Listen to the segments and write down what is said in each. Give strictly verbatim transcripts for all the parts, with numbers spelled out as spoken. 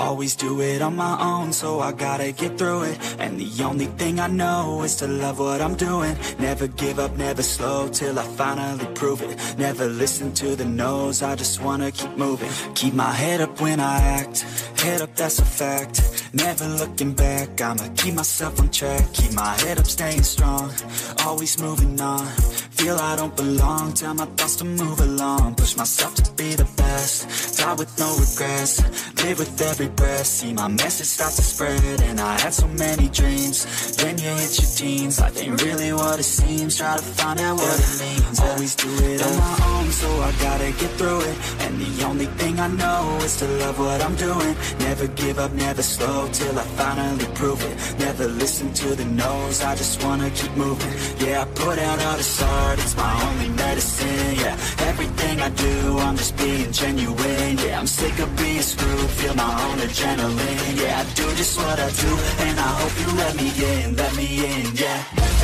always do it on my own, so I gotta get through it. And the only thing I know is to love what I'm doing. Never give up, never slow, till I finally prove it. Never listen to the no's, I just wanna keep moving. Keep my head up when I act, head up, that's a fact. Never looking back, I'ma keep myself on track. Keep my head up, staying strong, always moving on. Feel I don't belong, tell my thoughts to move along. Push myself to be the best, die with no regrets. Live with every breath, see my message start to spread. And I had so many dreams, then you hit your teens. Life ain't really what it seems, try to find out what it means. Always do it on my own, so I gotta get through it. And the only thing I know is to love what I'm doing. Never give up, never slow, till I finally prove it. Never listen to the no's, I just wanna keep moving. Yeah, I put out all this art, it's my only medicine. Yeah, everything I do, I'm just being genuine. Yeah, I'm sick of being screwed, feel my own adrenaline. Yeah, I do just what I do, and I hope you let me in, let me in, yeah.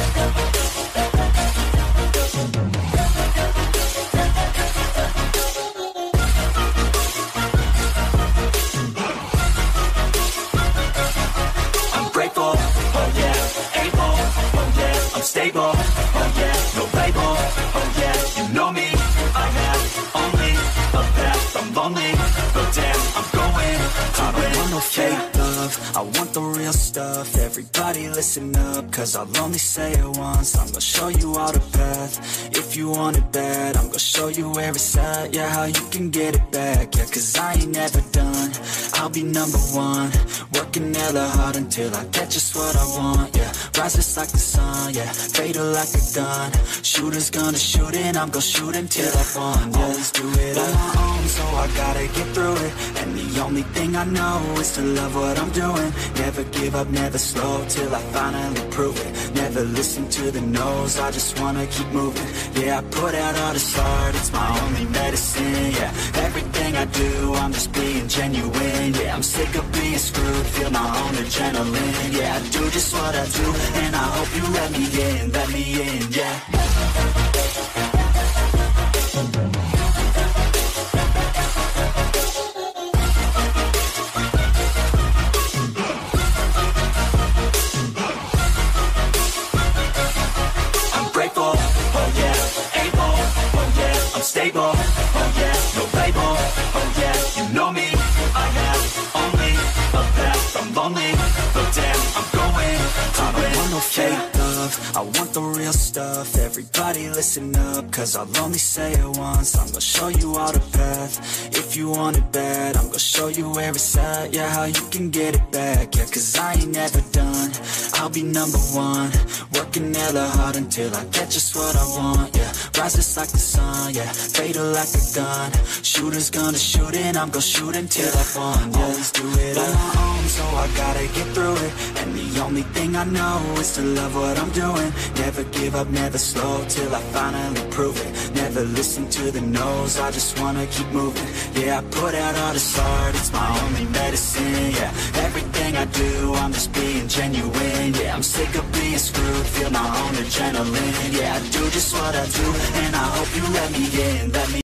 I'm stable, oh yeah, no label, oh yeah, you know me. I have only a path, I'm lonely, but damn, I'm going to I don't want no fake love, I want the real stuff. Everybody listen up, cause I'll only say it once. I'm gonna show you all the path, if you want it bad. I'm gonna show you where it's at, yeah, how you can get it back. Yeah, cause I ain't never done, I'll be number one. Working hella hard until I get just what I want, yeah. Rises like the sun, yeah, fatal like a gun. Shooters gonna shoot and I'm gonna shoot until I won, yeah. Always do it on my own, so I gotta get through it. And the only thing I know is to love what I'm doing. Never give up, never slow, till I finally prove it. Never listen to the no's, I just wanna keep moving. Yeah, I put out all this art, it's my only medicine. Yeah, everything I do, I'm just being genuine. Yeah, I'm sick of being screwed, feel my own adrenaline. Yeah, I do just what I do, and I hope you let me in, let me in, yeah. I'm grateful, oh yeah, able, oh yeah, I'm stable, oh yeah, no label, oh yeah, you know me. I have only a path, I'm lonely, but damn, I'm going to I don't want no fake love, I want the real stuff. Everybody listen up, cause I'll only say it once. I'm gonna show you all the path, if you want it bad. I'm gonna show you where it's at, yeah, how you can get it back. Yeah, cause I ain't never done, I'll be number one. Working hella hard until I get just what I want, yeah. Rises like the sun, yeah, fatal like a gun. Shooters gonna shoot and I'm gonna shoot until I won, yeah. Always do it on my own, so I gotta get through it. And the only thing I know is to love what I'm doing. Never give up, never slow, till I finally prove it. Never listen to the no's, I just wanna keep moving. Yeah, I put out all this art, it's my only medicine. Yeah, everything I do, I'm just being genuine. Yeah, I'm sick of being screwed, feel my own adrenaline. Yeah, I do just what I do, and I hope you let me in, let me